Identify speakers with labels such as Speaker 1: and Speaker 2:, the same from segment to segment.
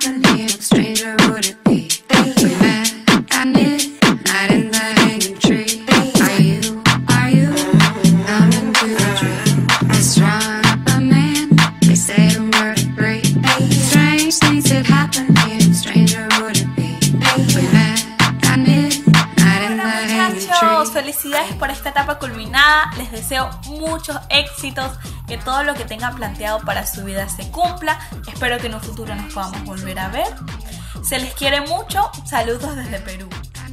Speaker 1: happen here? Stranger would it be? We met at midnight in the hanging tree. Are you coming to the tree? It's wrong, a man, they say the word to breathe. Strange things that happen here. Stranger would it be? We met at midnight in the hanging tree.
Speaker 2: Muchachos, felicidades por esta etapa culminada. Les deseo muchos éxitos, que todo lo que tengan planteado para su vida se cumpla. Espero que en un futuro nos podamos volver a ver. Se les quiere mucho. Saludos desde Perú.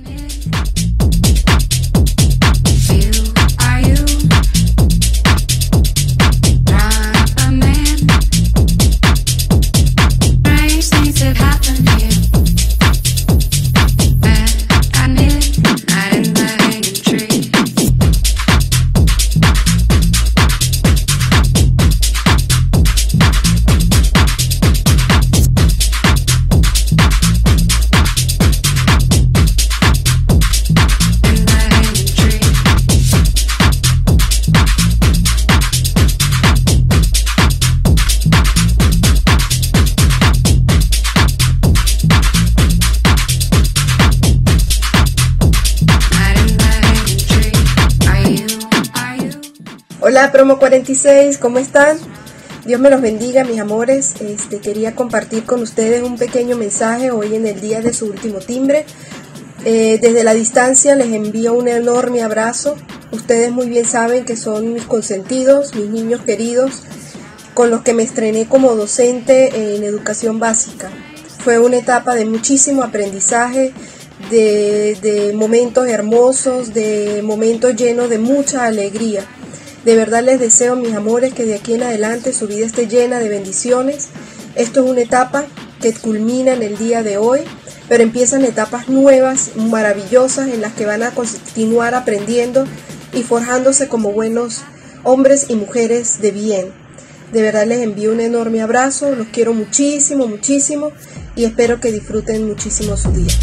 Speaker 3: Hola Promo 46, ¿cómo están? Dios me los bendiga, mis amores. Quería compartir con ustedes un pequeño mensaje hoy en el día de su último timbre. Desde la distancia les envío un enorme abrazo. Ustedes muy bien saben que son mis consentidos, mis niños queridos, con los que me estrené como docente en educación básica. Fue una etapa de muchísimo aprendizaje, de momentos hermosos, de momentos llenos de mucha alegría. De verdad les deseo, mis amores, que de aquí en adelante su vida esté llena de bendiciones. Esto es una etapa que culmina en el día de hoy, pero empiezan etapas nuevas, maravillosas, en las que van a continuar aprendiendo y forjándose como buenos hombres y mujeres de bien. De verdad les envío un enorme abrazo, los quiero muchísimo, muchísimo y espero que disfruten muchísimo su día.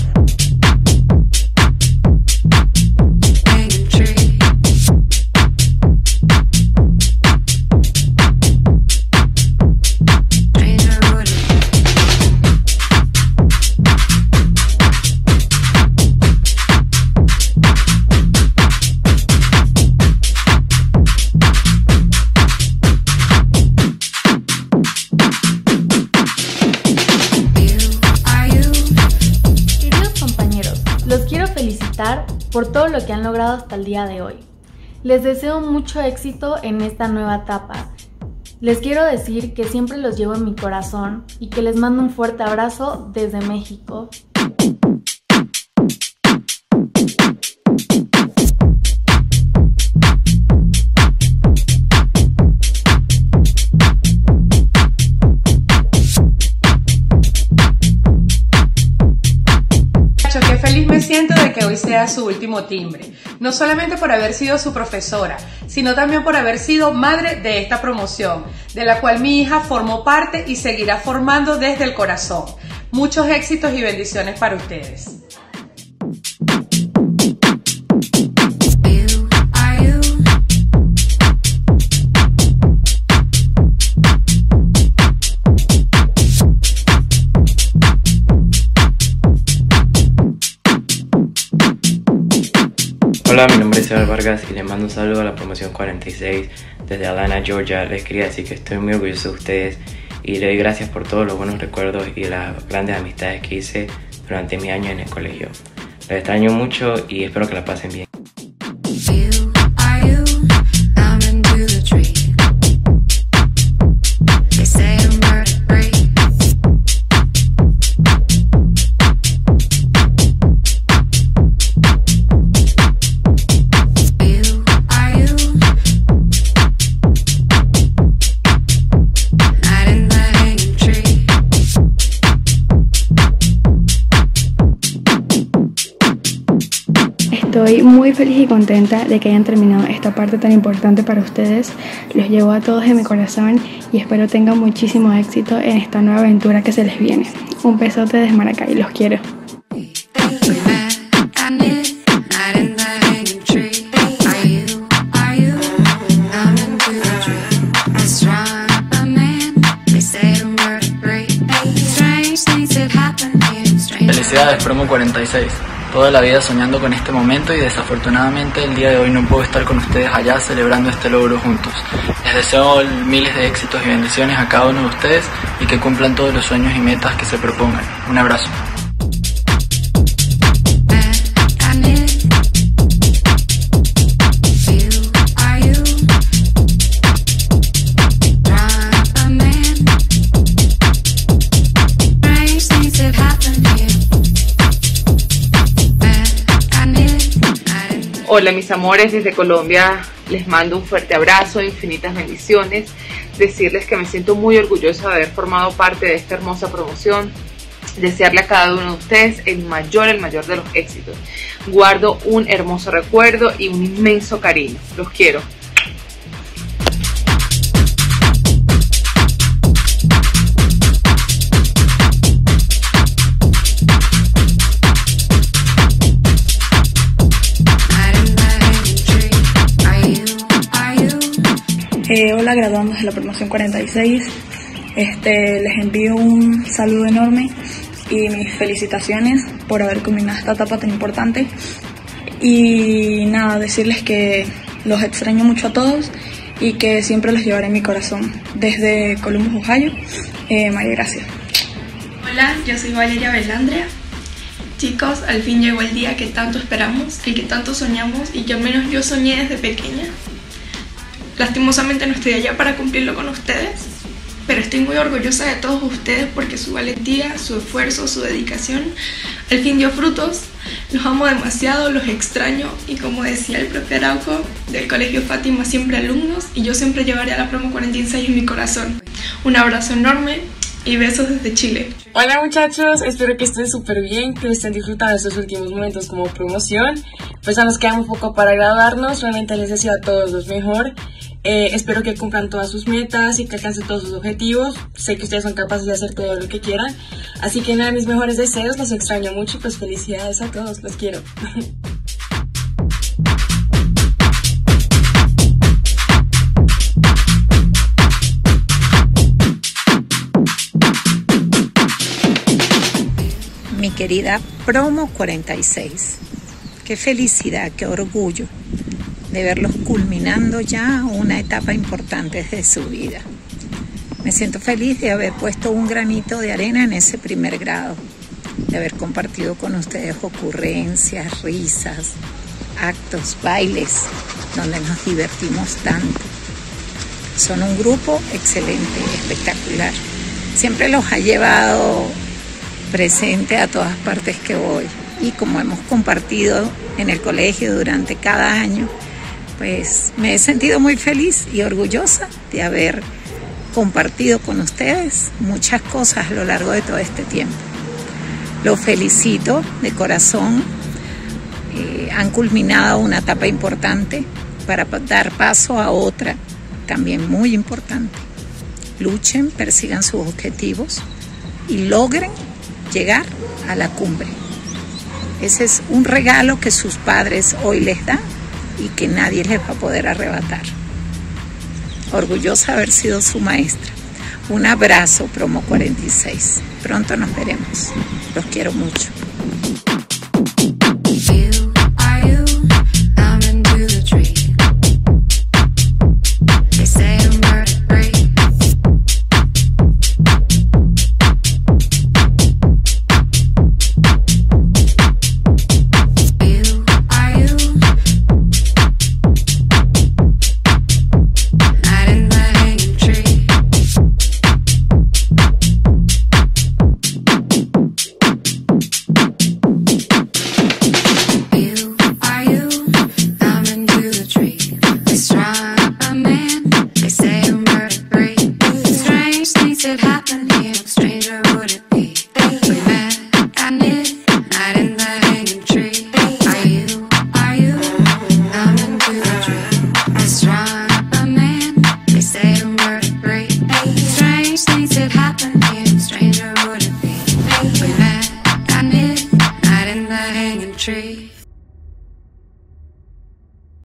Speaker 4: Los quiero felicitar por todo lo que han logrado hasta el día de hoy. Les deseo mucho éxito en esta nueva etapa. Les quiero decir que siempre los llevo en mi corazón y que les mando un fuerte abrazo desde México.
Speaker 5: Qué feliz me siento de que hoy sea su último timbre, no solamente por haber sido su profesora, sino también por haber sido madre de esta promoción, de la cual mi hija formó parte y seguirá formando desde el corazón. Muchos éxitos y bendiciones para ustedes.
Speaker 6: Hola, mi nombre es Sebas Vargas y les mando un saludo a la promoción 46 desde Atlanta, Georgia. Les quería decir que estoy muy orgulloso de ustedes y le doy gracias por todos los buenos recuerdos y las grandes amistades que hice durante mi año en el colegio. Les extraño mucho y espero que la pasen bien.
Speaker 7: Estoy muy feliz y contenta de que hayan terminado esta parte tan importante para ustedes. Los llevo a todos en mi corazón y espero tengan muchísimo éxito en esta nueva aventura que se les viene. Un besote desde Maracay, los quiero.
Speaker 8: Felicidades, promo 46. Toda la vida soñando con este momento y desafortunadamente el día de hoy no puedo estar con ustedes allá celebrando este logro juntos. Les deseo miles de éxitos y bendiciones a cada uno de ustedes y que cumplan todos los sueños y metas que se propongan. Un abrazo.
Speaker 9: Hola mis amores, desde Colombia les mando un fuerte abrazo, infinitas bendiciones, decirles que me siento muy orgullosa de haber formado parte de esta hermosa promoción, desearle a cada uno de ustedes el mayor de los éxitos. Guardo un hermoso recuerdo y un inmenso cariño, los quiero.
Speaker 10: Hola, graduandos de la promoción 46. Les envío un saludo enorme y mis felicitaciones por haber culminado esta etapa tan importante. Y nada, decirles que los extraño mucho a todos y que siempre los llevaré en mi corazón. Desde Columbus, Ohio, María Gracia.
Speaker 11: Hola, yo soy Valeria Belandria. Chicos, al fin llegó el día que tanto esperamos, el que tanto soñamos y que al menos yo soñé desde pequeña. Lastimosamente no estoy allá para cumplirlo con ustedes, pero estoy muy orgullosa de todos ustedes porque su valentía, su esfuerzo, su dedicación al fin dio frutos. Los amo demasiado, los extraño y como decía el propio Araujo del Colegio Fátima, siempre alumnos, y yo siempre llevaré a la promo 46 en mi corazón. Un abrazo enorme y besos desde Chile.
Speaker 12: Hola muchachos, espero que estén súper bien, que estén disfrutando de estos últimos momentos como promoción. Pues ya nos queda un poco para graduarnos, realmente les deseo a todos lo mejor. Espero que cumplan todas sus metas y que alcancen todos sus objetivos. Sé que ustedes son capaces de hacer todo lo que quieran. Así que nada, mis mejores deseos, los extraño mucho y pues felicidades a todos, los quiero.
Speaker 13: Mi querida promo 46, qué felicidad, qué orgullo de verlos culminando ya una etapa importante de su vida. Me siento feliz de haber puesto un granito de arena en ese primer grado, de haber compartido con ustedes ocurrencias, risas, actos, bailes, donde nos divertimos tanto. Son un grupo excelente, espectacular. Siempre los ha llevado presente a todas partes que voy. Y como hemos compartido en el colegio durante cada año, pues me he sentido muy feliz y orgullosa de haber compartido con ustedes muchas cosas a lo largo de todo este tiempo. Los felicito de corazón. Han culminado una etapa importante para dar paso a otra también muy importante. Luchen, persigan sus objetivos y logren llegar a la cumbre. Ese es un regalo que sus padres hoy les dan y que nadie les va a poder arrebatar. Orgullosa de haber sido su maestra. Un abrazo, promo 46. Pronto nos veremos. Los quiero mucho.